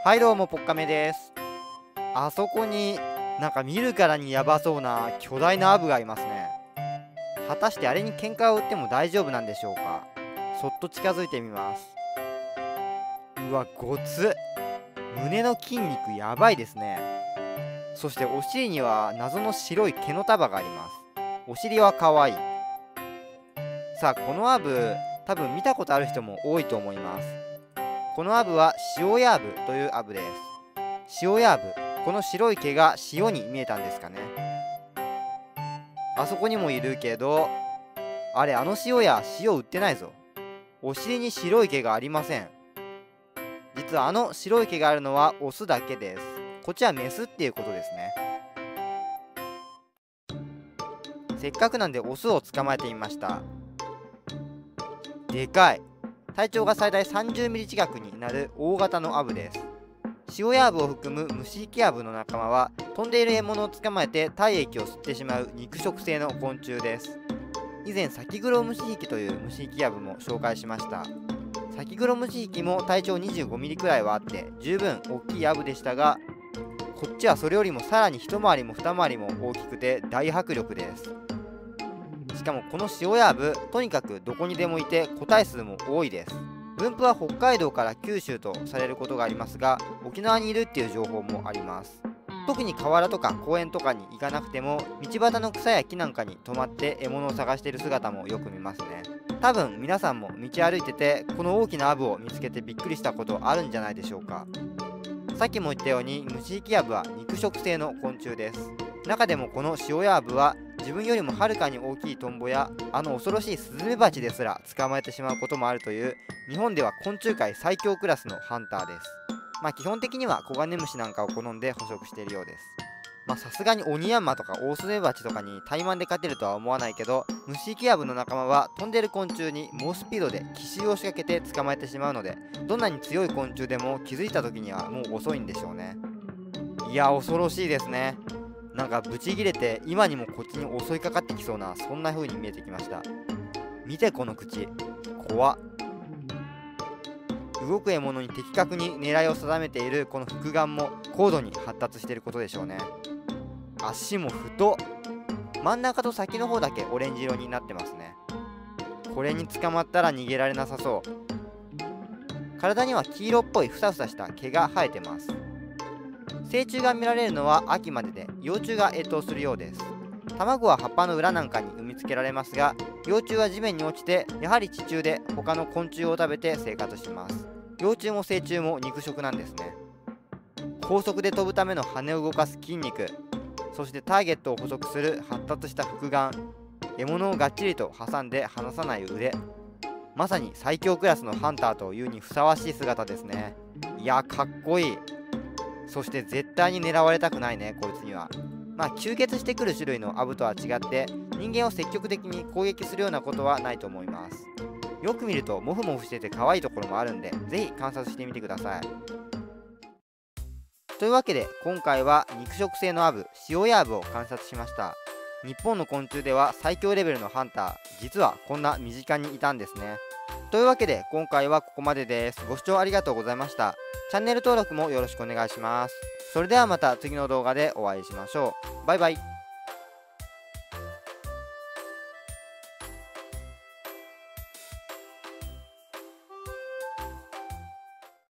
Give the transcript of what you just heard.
はいどうも、ポッカメです。あそこになんか見るからにヤバそうな巨大なアブがいますね。果たしてあれに喧嘩を売っても大丈夫なんでしょうか。そっと近づいてみます。うわ、ごつっ。胸の筋肉やばいですね。そしてお尻には謎の白い毛の束があります。お尻は可愛い。さあ、このアブ多分見たことある人も多いと思います。このアブはシオヤーブというアブです。シオヤーブ、この白い毛が塩に見えたんですかね。あそこにもいるけど、あれ、あの塩や塩売ってないぞ。お尻に白い毛がありません。実はあの白い毛があるのはオスだけです。こっちはメスっていうことですね。せっかくなんでオスを捕まえてみました。でかい。体長が最大30ミリ近くになる大型のアブです。塩ヤーブを含むムシイキアブの仲間は飛んでいる獲物を捕まえて体液を吸ってしまう肉食性の昆虫です。以前サキグロムシヒキというムシイキアブも紹介しました。サキグロムシヒキも体長25ミリくらいはあって十分大きいアブでしたが、こっちはそれよりもさらに一回りも二回りも大きくて大迫力です。しかもこの塩ヤーブ、とにかくどこにでもいて個体数も多いです。分布は北海道から九州とされることがありますが、沖縄にいるっていう情報もあります。特に河原とか公園とかに行かなくても、道端の草や木なんかに止まって獲物を探している姿もよく見ますね。多分皆さんも道歩いててこの大きなアブを見つけてびっくりしたことあるんじゃないでしょうか。さっきも言ったようにムシイキアブは肉食性の昆虫です。中でもこのシオヤーブは自分よりもはるかに大きいトンボやあの恐ろしいスズメバチですら捕まえてしまうこともあるという日本では昆虫界最強クラスのハンターです。基本的にはコガネムシなんかを好んで捕食しているようです。さすがにオニヤンマとかオオスズメバチとかに怠慢で勝てるとは思わないけど、ムシイキアブの仲間は飛んでる昆虫に猛スピードで奇襲を仕掛けて捕まえてしまうので、どんなに強い昆虫でも気づいた時にはもう遅いんでしょうね。いや、恐ろしいですね。なんかブチギレて今にもこっちに襲いかかってきそうな、そんな風に見えてきました。見てこの口、怖っ。動く獲物に的確に狙いを定めているこの複眼も高度に発達していることでしょうね。足も太っ。真ん中と先の方だけオレンジ色になってますね。これに捕まったら逃げられなさそう。体には黄色っぽいふさふさした毛が生えてます。成虫が見られるのは秋までで、幼虫が越冬するようです。卵は葉っぱの裏なんかに産みつけられますが、幼虫は地面に落ちてやはり地中で他の昆虫を食べて生活します。幼虫も成虫も肉食なんですね。高速で飛ぶための羽を動かす筋肉、そしてターゲットを捕捉する発達した複眼、獲物をがっちりと挟んで離さない腕、まさに最強クラスのハンターというにふさわしい姿ですね。いや、かっこいい。そして絶対に狙われたくないね、こいつには。吸血してくる種類のアブとは違って人間を積極的に攻撃するようなことはないと思います。よく見るとモフモフしてて可愛いところもあるんで、ぜひ観察してみてください。というわけで今回は肉食性のアブ、シオヤーブを観察しました。日本の昆虫では最強レベルのハンター、実はこんな身近にいたんですね。というわけで今回はここまでです。ご視聴ありがとうございました。チャンネル登録もよろしくお願いします。それではまた次の動画でお会いしましょう。バイバイ。